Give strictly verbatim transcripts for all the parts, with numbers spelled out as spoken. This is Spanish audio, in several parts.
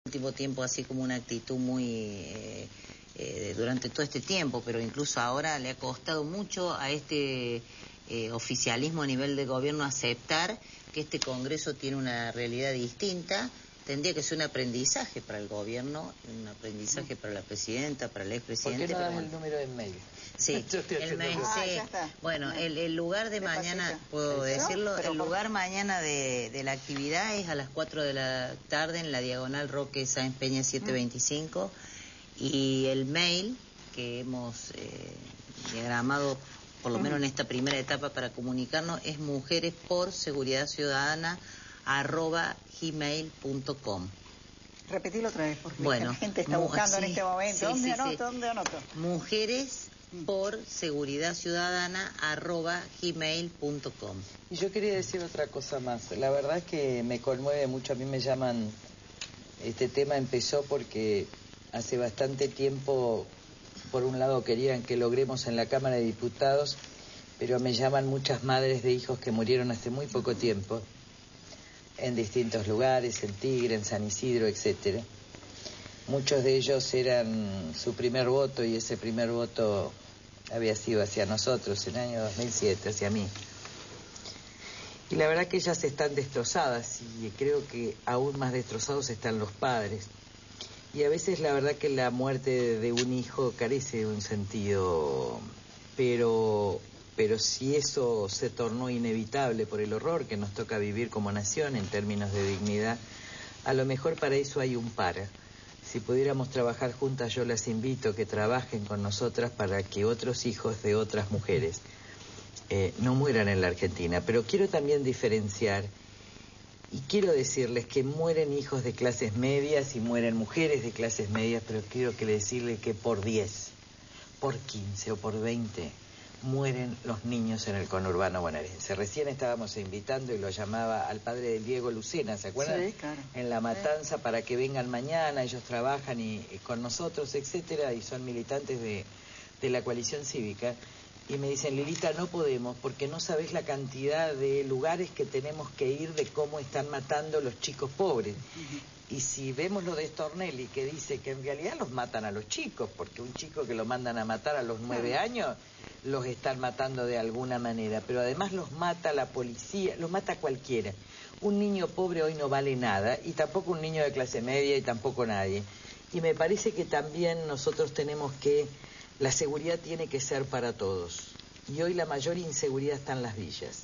último tiempo así como una actitud muy eh, eh, durante todo este tiempo, pero incluso ahora le ha costado mucho a este eh, oficialismo a nivel de gobierno aceptar que este Congreso tiene una realidad distinta. Tendría que ser un aprendizaje para el gobierno, un aprendizaje para la presidenta, para el expresidente. ¿Por qué no das bueno. el número de mail? Sí, el mail, ah, sí. ya está. Bueno, el, el lugar de, de mañana, pasita. ¿Puedo ¿Eso? decirlo? Pero el lugar por... mañana de, de la actividad es a las cuatro de la tarde en la diagonal Roque Sáenz Peña setecientos veinticinco. Mm. Y el mail que hemos eh, diagramado, por lo mm. menos en esta primera etapa para comunicarnos, es mujeres por seguridad ciudadana arroba gmail punto com. Repetilo otra vez, porque bueno, la gente está buscando sí, en este momento. Sí, ¿Dónde sí, anoto? Sí. ¿Dónde anoto? Mujeres por seguridad ciudadana arroba gmail punto com. Y yo quería decir otra cosa más. La verdad es que me conmueve mucho. A mí me llaman... Este tema empezó porque hace bastante tiempo, por un lado, querían que logremos en la Cámara de Diputados, pero me llaman muchas madres de hijos que murieron hace muy poco tiempo, en distintos lugares, en Tigre, en San Isidro, etcétera. Muchos de ellos eran su primer voto y ese primer voto había sido hacia nosotros en el año dos mil siete, hacia mí. Y la verdad que ellas están destrozadas y creo que aún más destrozados están los padres. Y a veces la verdad que la muerte de un hijo carece de un sentido, pero... Pero si eso se tornó inevitable por el horror que nos toca vivir como nación en términos de dignidad, a lo mejor para eso hay un para. Si pudiéramos trabajar juntas, yo las invito a que trabajen con nosotras para que otros hijos de otras mujeres eh, no mueran en la Argentina. Pero quiero también diferenciar y quiero decirles que mueren hijos de clases medias y mueren mujeres de clases medias, pero quiero que decirles que por diez, por quince o por veinte... mueren los niños en el conurbano bonaerense. Recién estábamos invitando y lo llamaba al padre de Diego Lucena, ¿se acuerdan? Sí, claro. En La Matanza, sí. Para que vengan mañana, ellos trabajan y, y con nosotros, etcétera, y son militantes de, de la coalición cívica. Y me dicen, Lilita, no podemos, porque no sabés la cantidad de lugares que tenemos que ir de cómo están matando los chicos pobres. Uh-huh. Y si vemos lo de Stornelli, que dice que en realidad los matan a los chicos, porque un chico que lo mandan a matar a los nueve uh-huh. años, los están matando de alguna manera, pero además los mata la policía, los mata cualquiera. Un niño pobre hoy no vale nada, y tampoco un niño de clase media, y tampoco nadie. Y me parece que también nosotros tenemos que... La seguridad tiene que ser para todos. Y hoy la mayor inseguridad está en las villas.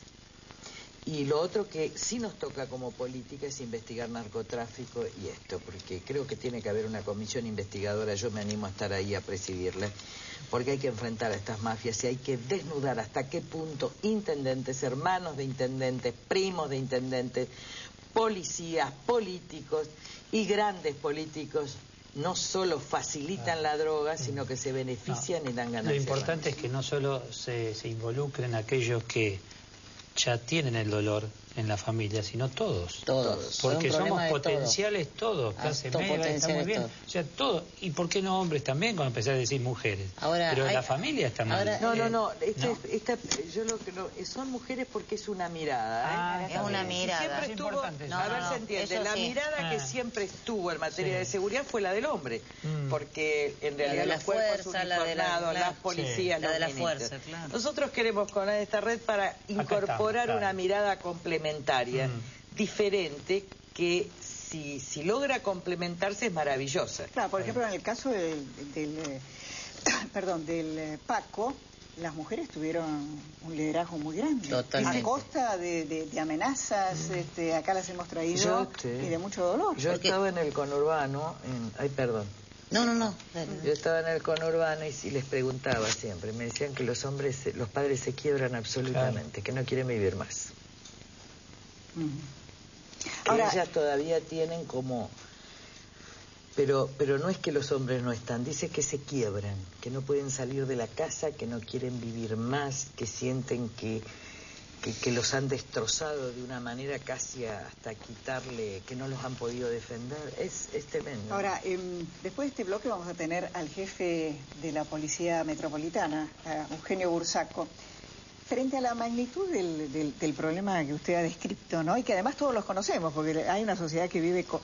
Y lo otro que sí nos toca como política es investigar narcotráfico y esto, porque creo que tiene que haber una comisión investigadora, yo me animo a estar ahí a presidirla, porque hay que enfrentar a estas mafias y hay que desnudar hasta qué punto intendentes, hermanos de intendentes, primos de intendentes, policías, políticos y grandes políticos no solo facilitan ah. la droga, sino que se benefician no. y dan ganancias. Lo importante más. Es que no solo se, se involucren aquellos que ya tienen el dolor en la familia, sino todos. Todos. Porque somos potenciales todos, clase media, está muy bien. Todo. O sea, todos. ¿Y por qué no hombres también, cuando empecé a decir mujeres? Ahora, Pero hay, la familia está mal. Ahora, no, no, no. Esta, no. Esta, yo lo que lo, son mujeres porque es una mirada. Ah, ¿eh? Es una mirada. Siempre estuvo, no, a ver, no, se entiende. La sí. mirada ah. que siempre estuvo en materia sí. de seguridad fue la del hombre. Mm. Porque en realidad los cuerpos fuerza, uniformados, la las policías, sí. los la de la fuerza, claro. Nosotros queremos con esta red para incorporar claro. una mirada complementaria. Mm. diferente que si, si logra complementarse es maravillosa. Claro, por ejemplo, en el caso del, del eh, perdón, del eh, Paco, las mujeres tuvieron un liderazgo muy grande. Totalmente. A costa de, de, de amenazas, mm. este, acá las hemos traído yo, sí. y de mucho dolor. Yo Porque... estaba en el conurbano, en... ay, perdón. No, no, no. Yo estaba en el conurbano y, y les preguntaba siempre, me decían que los hombres, los padres se quiebran absolutamente, claro. que no quieren vivir más. Mm. Que Ahora, ellas todavía tienen como... Pero, pero no es que los hombres no están, dice que se quiebran, que no pueden salir de la casa, que no quieren vivir más, que sienten que, que, que los han destrozado de una manera casi hasta quitarle, que no los han podido defender. Es, es tremendo. Ahora, eh, después de este bloque vamos a tener al jefe de la Policía Metropolitana, a Eugenio Bursaco. Frente a la magnitud del, del, del problema que usted ha descrito, ¿no? Y que además todos los conocemos, porque hay una sociedad que vive co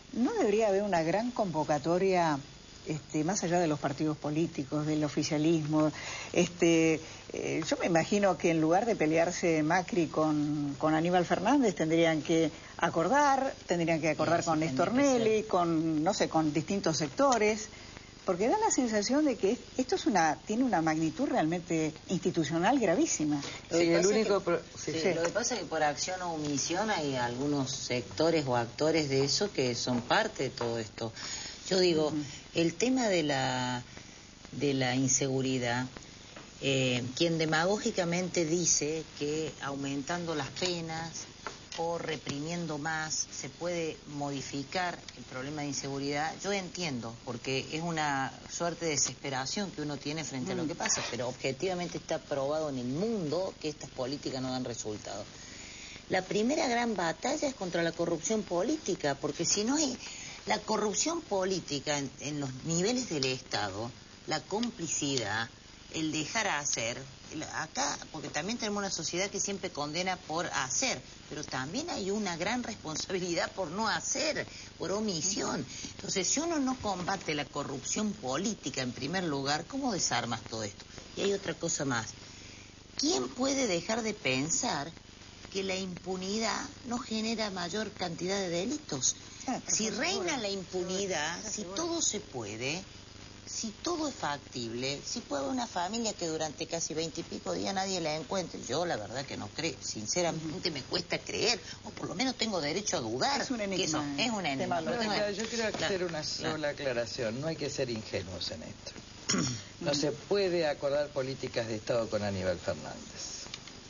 ¿no debería haber una gran convocatoria, este, más allá de los partidos políticos, del oficialismo? Este, eh, yo me imagino que en lugar de pelearse Macri con, con Aníbal Fernández, tendrían que acordar, tendrían que acordar con Néstor Nelly, con, no sé, con distintos sectores, porque da la sensación de que esto es una tiene una magnitud realmente institucional gravísima. Sí, el único... Que, sí, sí, sí. Lo que pasa es que por acción o omisión hay algunos sectores o actores de eso que son parte de todo esto. Yo digo, uh-huh. el tema de la, de la inseguridad, eh, quien demagógicamente dice que aumentando las penas o reprimiendo más se puede modificar el problema de inseguridad, yo entiendo, porque es una suerte de desesperación que uno tiene frente a lo que pasa, pero objetivamente está probado en el mundo que estas políticas no dan resultado. La primera gran batalla es contra la corrupción política, porque si no hay la corrupción política en, en los niveles del Estado, la complicidad, el dejar hacer, acá, porque también tenemos una sociedad que siempre condena por hacer, pero también hay una gran responsabilidad por no hacer, por omisión. Entonces, si uno no combate la corrupción política en primer lugar, ¿cómo desarmas todo esto? Y hay otra cosa más. ¿Quién puede dejar de pensar que la impunidad no genera mayor cantidad de delitos? Si reina la impunidad, si todo se puede, si todo es factible, si puede haber una familia que durante casi veinte y pico días nadie la encuentre, yo la verdad que no creo, sinceramente me cuesta creer, o por lo menos tengo derecho a dudar. Es un enigma. Que eso, es un enigma. No, no, yo quiero hacer una sola aclaración, no hay que ser ingenuos en esto. No se puede acordar políticas de Estado con Aníbal Fernández.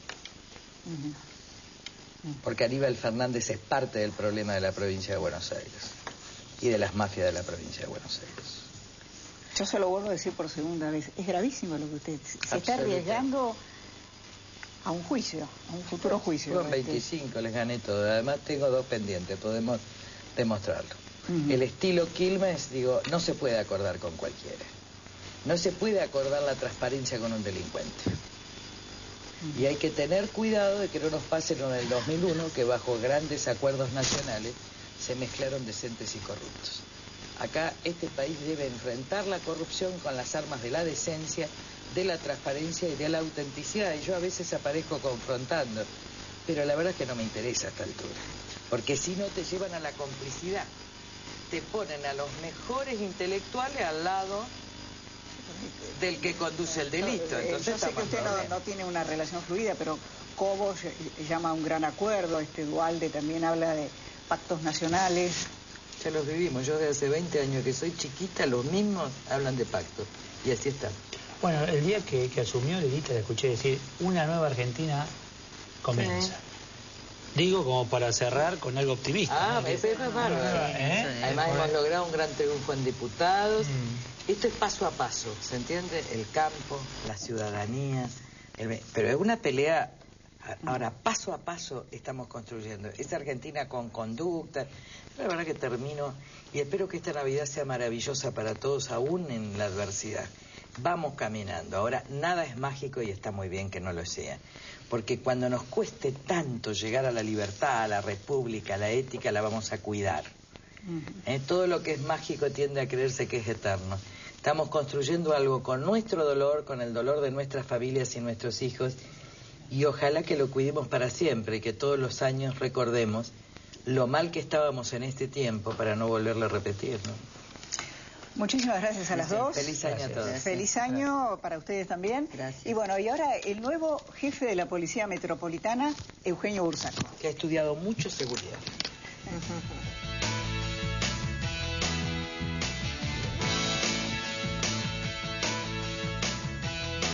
Porque Aníbal Fernández es parte del problema de la provincia de Buenos Aires y de las mafias de la provincia de Buenos Aires. Yo se lo vuelvo a decir por segunda vez, es gravísimo lo que usted se está arriesgando a un juicio, a un futuro juicio. Con veinticinco les gané todo, además tengo dos pendientes, podemos demostrarlo. Uh-huh. El estilo Quilmes, digo, no se puede acordar con cualquiera. No se puede acordar la transparencia con un delincuente. Y hay que tener cuidado de que no nos pase lo del dos mil uno, que bajo grandes acuerdos nacionales se mezclaron decentes y corruptos. Acá este país debe enfrentar la corrupción con las armas de la decencia, de la transparencia y de la autenticidad. Y yo a veces aparezco confrontando, pero la verdad es que no me interesa a esta altura. Porque si no te llevan a la complicidad, te ponen a los mejores intelectuales al lado del que conduce el delito. Entonces, yo sé que usted no, no tiene una relación fluida, pero Cobos llama a un gran acuerdo, este Duhalde también habla de pactos nacionales. Ya los vivimos, yo desde hace veinte años que soy chiquita, los mismos hablan de pactos, y así está. Bueno, el día que, que asumió Lilita le escuché decir, una nueva Argentina comienza. Sí. Digo como para cerrar con algo optimista. Ah, ¿no? Eso es bárbaro. ¿Eh? Además hemos logrado un gran triunfo en diputados. Mm. Esto es paso a paso, ¿se entiende? El campo, la ciudadanía, el... pero es una pelea. Ahora, paso a paso estamos construyendo. Es Argentina con conducta. La verdad que termino y espero que esta Navidad sea maravillosa para todos, aún en la adversidad. Vamos caminando. Ahora, nada es mágico y está muy bien que no lo sea. Porque cuando nos cueste tanto llegar a la libertad, a la república, a la ética, la vamos a cuidar. Uh-huh. ¿Eh? Todo lo que es mágico tiende a creerse que es eterno. Estamos construyendo algo con nuestro dolor, con el dolor de nuestras familias y nuestros hijos, y ojalá que lo cuidemos para siempre y que todos los años recordemos lo mal que estábamos en este tiempo para no volverlo a repetir, ¿no? Muchísimas gracias a las dos. Feliz año gracias. a todos. Feliz año gracias. Para ustedes también. Gracias. Y bueno, y ahora el nuevo jefe de la Policía Metropolitana, Eugenio Bursaco. Que ha estudiado mucho seguridad. Uh-huh.